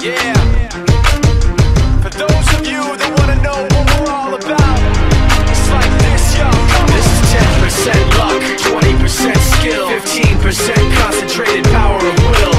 Yeah. For those of you that wanna know what we're all about, it's like this, yo. This is 10% luck, 20% skill, 15% concentrated power of will,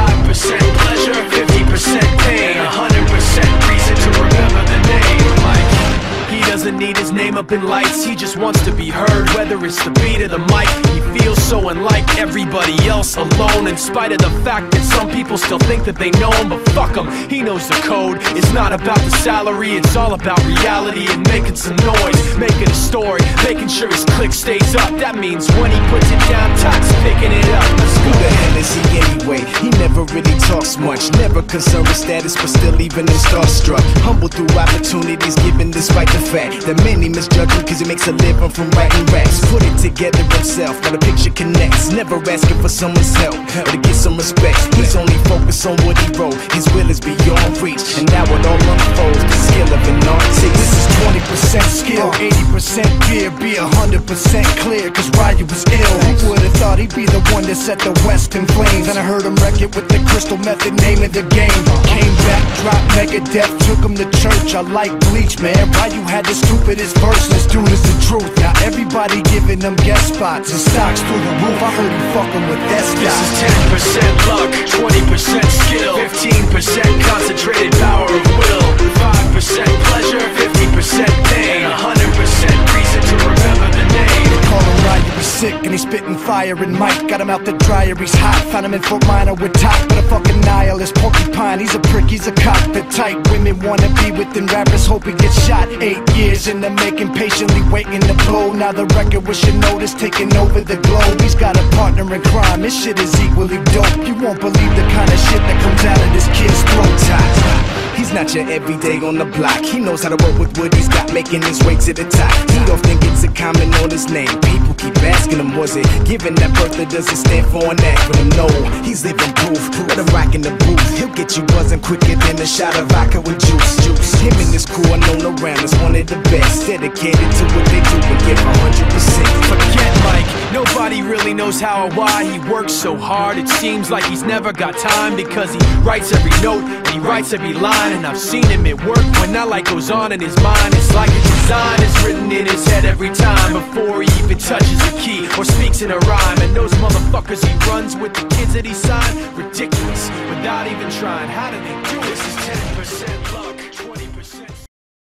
5% pleasure, 50% pain, 100% reason to remember the name. Like, he doesn't need his name up in lights, he just wants to be heard, whether it's the beat or the mic. He feels so unlike everybody else, alone, in spite of the fact that some people still think that they know him. But fuck him, he knows the code. It's not about the salary, it's all about reality and making some noise, making a story, making sure his click stays up. That means when he puts it down, Tox picking it up. Let's go. Who the hell is he anyway? He never really talks much, never concerned with status, but still even him starstruck. Humble through opportunities given despite the fact that many misjudge him cause he makes a living from writing raps. Put it together himself, but the picture connects, never asking for someone's help or to get some respect. He's only focused on what he wrote, his will is beyond reach, and now it all unfolds, the skill of an artist. This is 20% skill, 80% fear, be 100% clear, cause Ryu was ill. Who would've thought he'd be the one that set the West in flames? And I heard him wreck it with the Crystal Method, name of the game. Came back, dropped Megadeth, took him to church. I like Bleach, man. Ryu had the stupidest verse, this dude is the truth. Now everybody giving them guest spots and stocks through the roof. I heard he fucking with that stock. This is 10% luck, 20% skill, 15% concentrated power of will, 5% pleasure, 50% pain, 100% reason to remember the name. They call him Ryu, he's sick and he's spitting fire and Mike got him out the dryer, he's hot. Found him in Fort Minor with top, but a fucking nihilist porcupine. He's a prick, he's a cockpit type. Women wanna be within rappers, hope he gets shot. 8 years in the making, patiently waiting to blow. Now the record with Shinoda's taking over the globe. He's got a partner in crime, his shit is equally dope. You won't believe the kind of shit that comes out of this kid's throat. He's not your everyday on the block. He knows how to work with what he's got, making his way to the top. He often gets a comment on his name. People keep asking him, was it given that birth, or does it stand for an acronym? No, he's living proof. Let him rock in the booth. He'll get you buzzing quicker than a shot of vodka with juice. Him and his crew are known around as one of the best, dedicated to what they do and give 100%. Forget Mike, nobody really knows how or why he works so hard. It seems like he's never got time, because he writes every note and he writes every line. And I've seen him at work when that light goes on in his mind. It's like a design is written in his head every time, before he even touches a key or speaks in a rhyme. And those motherfuckers he runs with, the kids that he signed, ridiculous, without even trying. How do they do it?